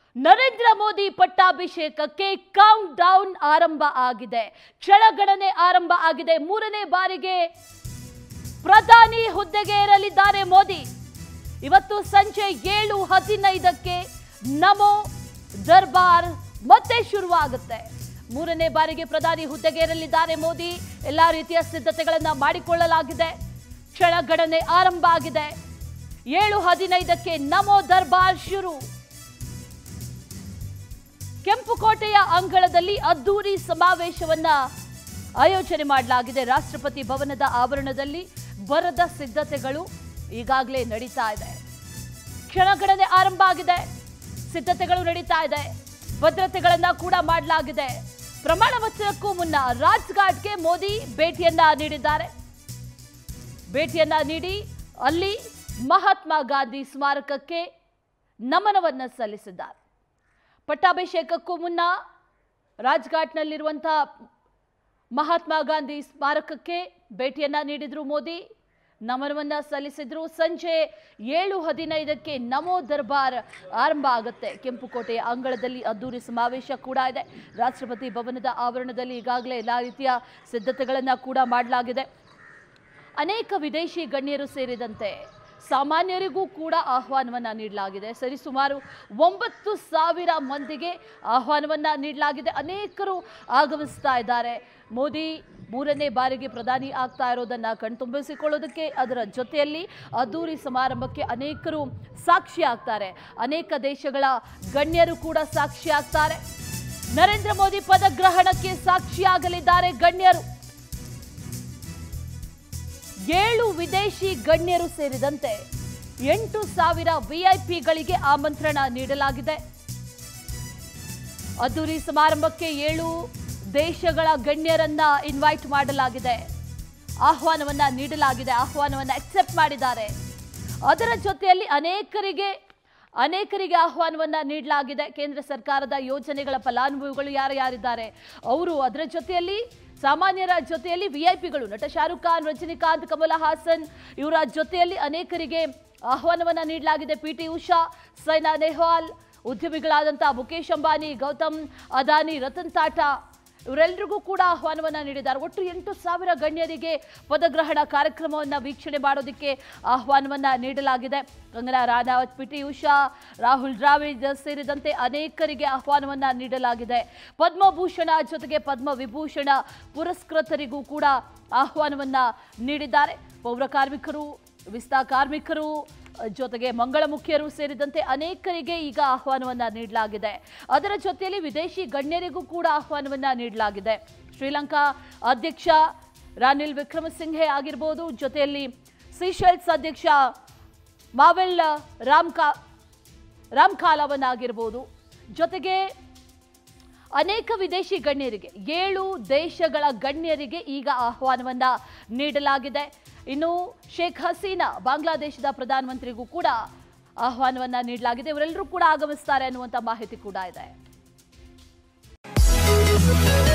ನರೇಂದ್ರ ಮೋದಿ ಪಟ್ಟಾಭಿಷೇಕಕ್ಕೆ countdown ಆರಂಭ ಆಗಿದೆ. ಕ್ಷಣಗಣನೆ ಆರಂಭ ಆಗಿದೆ. ಮೂರನೇ ಬಾರಿಗೆ ಪ್ರಧಾನಿ ಹುದ್ದೆಗೆ ಏರಲಿದ್ದಾರೆ ಮೋದಿ. ಇವತ್ತು ಸಂಜೆ 7:15ಕ್ಕೆ ನಮೋ ದರ್ಬಾರ್ ಮತ್ತೆ ಶುರುವಾಗುತ್ತೆ. ಮೂರನೇ ಬಾರಿಗೆ ಪ್ರಧಾನಿ ಹುದ್ದೆಗೆ ಏರಲಿದ್ದಾರೆ ಮೋದಿ. ಎಲ್ಲಾ ರೀತಿಯ ಸಿದ್ಧತೆಗಳನ್ನು ಮಾಡಿಕೊಳ್ಳಲಾಗಿದೆ. ಕ್ಷಣಗಣನೆ ಆರಂಭ ಆಗಿದೆ. 7:15ಕ್ಕೆ ನಮೋ ದರ್ಬಾರ್ ಶುರು. ಕೆಂಪುಕೋಟೆಯ ಅಂಗಳದಲ್ಲಿ ಅದ್ದೂರಿ ಸಮಾವೇಶವನ್ನ ಆಯೋಜನೆ ಮಾಡಲಾಗಿದೆ. ರಾಷ್ಟ್ರಪತಿ ಭವನದ ಆವರಣದಲ್ಲಿ ಬರದ ಸಿದ್ಧತೆಗಳು ಈಗಾಗಲೇ ನಡೀತಾ ಇದೆ. ಕ್ಷಣಗಣನೆ ಆರಂಭ ಆಗಿದೆ. ಸಿದ್ಧತೆಗಳು ನಡೀತಾ ಇದೆ. ಭದ್ರತೆಗಳನ್ನ ಕೂಡ ಮಾಡಲಾಗಿದೆ. ಪ್ರಮಾಣ ವಚನಕ್ಕೂ ಮುನ್ನ ರಾಜ್ಘಾಟ್ಗೆ ಮೋದಿ ಭೇಟಿಯನ್ನ ನೀಡಿದ್ದಾರೆ. ಭೇಟಿಯನ್ನ ನೀಡಿ ಅಲ್ಲಿ ಮಹಾತ್ಮ ಗಾಂಧಿ ಸ್ಮಾರಕಕ್ಕೆ ನಮನವನ್ನ ಸಲ್ಲಿಸಿದ್ದಾರೆ. ಪಟ್ಟಾಭಿಷೇಕಕ್ಕೂ ಮುನ್ನ ರಾಜ್ಘಾಟ್ನಲ್ಲಿರುವಂತಹ ಮಹಾತ್ಮ ಗಾಂಧಿ ಸ್ಮಾರಕಕ್ಕೆ ಭೇಟಿಯನ್ನ ನೀಡಿದ್ರು ಮೋದಿ. ನಮನವನ್ನ ಸಲ್ಲಿಸಿದ್ರು. ಸಂಜೆ 7:15ಕ್ಕೆ ನಮೋ ದರ್ಬಾರ್ ಆರಂಭ ಆಗುತ್ತೆ. ಕೆಂಪುಕೋಟೆಯ ಅಂಗಳದಲ್ಲಿ ಅದ್ದೂರಿ ಸಮಾವೇಶ ಕೂಡ ಇದೆ. ರಾಷ್ಟ್ರಪತಿ ಭವನದ ಆವರಣದಲ್ಲಿ ಈಗಾಗಲೇ ಎಲ್ಲ ರೀತಿಯ ಸಿದ್ಧತೆಗಳನ್ನು ಕೂಡ ಮಾಡಲಾಗಿದೆ. ಅನೇಕ ವಿದೇಶಿ ಗಣ್ಯರು ಸೇರಿದಂತೆ ಸಾಮಾನ್ಯರಿಗೂ ಕೂಡ ಆಹ್ವಾನವನ್ನ ನೀಡಲಾಗಿದೆ. ಸರಿಸುಮಾರು 9,000 ಮಂದಿಗೆ ಆಹ್ವಾನವನ್ನ ನೀಡಲಾಗಿದೆ. ಅನೇಕರು ಆಗಮಿಸ್ತಾ ಇದ್ದಾರೆ. ಮೋದಿ ಮೂರನೇ ಬಾರಿಗೆ ಪ್ರಧಾನಿ ಆಗ್ತಾ ಇರೋದನ್ನ ಕಣ್ತುಂಬಿಸಿಕೊಳ್ಳೋದಕ್ಕೆ, ಅದರ ಜೊತೆಯಲ್ಲಿ ಅದ್ದೂರಿ ಸಮಾರಂಭಕ್ಕೆ ಅನೇಕರು ಸಾಕ್ಷಿ ಆಗ್ತಾರೆ. ಅನೇಕ ದೇಶಗಳ ಗಣ್ಯರು ಕೂಡ ಸಾಕ್ಷಿ ಆಗ್ತಾರೆ. ನರೇಂದ್ರ ಮೋದಿ ಪದಗ್ರಹಣಕ್ಕೆ ಸಾಕ್ಷಿಯಾಗಲಿದ್ದಾರೆ ಗಣ್ಯರು. 7 ವಿದೇಶಿ ಗಣ್ಯರು ಸೇರಿದಂತೆ 8,000 ವಿಐಪಿಗಳಿಗೆ ಆಮಂತ್ರಣ ನೀಡಲಾಗಿದೆ. ಅದ್ದೂರಿ ಸಮಾರಂಭಕ್ಕೆ 7 ದೇಶಗಳ ಗಣ್ಯರನ್ನ ಇನ್ವೈಟ್ ಮಾಡಲಾಗಿದೆ. ಆಹ್ವಾನವನ್ನ ನೀಡಲಾಗಿದೆ. ಆಹ್ವಾನವನ್ನ ಅಕ್ಸೆಪ್ಟ್ ಮಾಡಿದ್ದಾರೆ. ಅದರ ಜೊತೆಯಲ್ಲಿ ಅನೇಕರಿಗೆ ಆಹ್ವಾನವನ್ನ ನೀಡಲಾಗಿದೆ. ಕೇಂದ್ರ ಸರ್ಕಾರದ ಯೋಜನೆಗಳ ಫಲಾನುಭವಿಗಳು ಯಾರಿದ್ದಾರೆ ಅವರು, ಅದರ ಜೊತೆಯಲ್ಲಿ ಸಾಮಾನ್ಯರ ಜೊತೆಯಲ್ಲಿ ವಿಐಪಿಗಳು, ನಟ ಶಾರುಖ್ ಖಾನ್, ರಜನಿಕಾಂತ್, ಕಮಲ್ ಹಾಸನ್ ಇವರ ಜೊತೆಯಲ್ಲಿ ಅನೇಕರಿಗೆ ಆಹ್ವಾನವನ್ನ ನೀಡಲಾಗಿದೆ. ಪಿಟಿ ಉಷಾ, ಸೈನಾ ನೆಹ್ವಾಲ್, ಉದ್ಯಮಿಗಳಾದಂತಹ ಮುಖೇಶ್ ಅಂಬಾನಿ, ಗೌತಮ್ ಅದಾನಿ, ರತನ್ ಟಾಟಾ ಇವರೆಲ್ಲರಿಗೂ ಕೂಡ ಆಹ್ವಾನವನ್ನ ನೀಡಿದ್ದಾರೆ. ಒಟ್ಟು 8,000 ಗಣ್ಯರಿಗೆ ಪದಗ್ರಹಣ ಕಾರ್ಯಕ್ರಮವನ್ನು ವೀಕ್ಷಣೆ ಮಾಡೋದಕ್ಕೆ ಆಹ್ವಾನವನ್ನ ನೀಡಲಾಗಿದೆ. ಕಂಗನಾ ರಾಣಾವತ್, ಪಿಟಿ ಉಷಾ, ರಾಹುಲ್ ದ್ರಾವಿಡ್ ಸೇರಿದಂತೆ ಅನೇಕರಿಗೆ ಆಹ್ವಾನವನ್ನ ನೀಡಲಾಗಿದೆ. ಪದ್ಮಭೂಷಣ ಜೊತೆಗೆ ಪದ್ಮವಿಭೂಷಣ ಪುರಸ್ಕೃತರಿಗೂ ಕೂಡ ಆಹ್ವಾನವನ್ನ ನೀಡಿದ್ದಾರೆ. ಪೌರ ಕಾರ್ಮಿಕರು, ವಿಸ್ತಾ ಕಾರ್ಮಿಕರು ಜೊತೆಗೆ ಮಂಗಳ ಮುಖ್ಯರು ಸೇರಿದಂತೆ ಅನೇಕರಿಗೆ ಈಗ ಆಹ್ವಾನವನ್ನ ನೀಡಲಾಗಿದೆ. ಅದರ ಜೊತೆಯಲ್ಲಿ ವಿದೇಶಿ ಗಣ್ಯರಿಗೂ ಕೂಡ ಆಹ್ವಾನವನ್ನ ನೀಡಲಾಗಿದೆ. ಶ್ರೀಲಂಕಾ ಅಧ್ಯಕ್ಷ ರಾನಿಲ್ ವಿಕ್ರಮಸಿಂಘೆ ಆಗಿರಬಹುದು, ಜೊತೆಯಲ್ಲಿ ಸೀಶೆಲ್ಸ್ ಅಧ್ಯಕ್ಷ ಮಾವೆಲ್ ರಾಮ್ಕಾಲವನ್ನಾಗಿರ್ಬೋದು, ಜೊತೆಗೆ ಅನೇಕ ವಿದೇಶಿ ಗಣ್ಯರಿಗೆ 7 ದೇಶಗಳ ಗಣ್ಯರಿಗೆ ಈಗ ಆಹ್ವಾನವನ್ನ ನೀಡಲಾಗಿದೆ. ಇನ್ನು ಶೇಖ್ ಹಸೀನಾ ಬಾಂಗ್ಲಾದೇಶದ ಪ್ರಧಾನಮಂತ್ರಿಗೂ ಕೂಡ ಆಹ್ವಾನವನ್ನ ನೀಡಲಾಗಿದೆ. ಇವರೆಲ್ಲರೂ ಕೂಡ ಆಗಮಿಸ್ತಾರೆ ಅನ್ನುವಂಥ ಮಾಹಿತಿ ಕೂಡ ಇದೆ.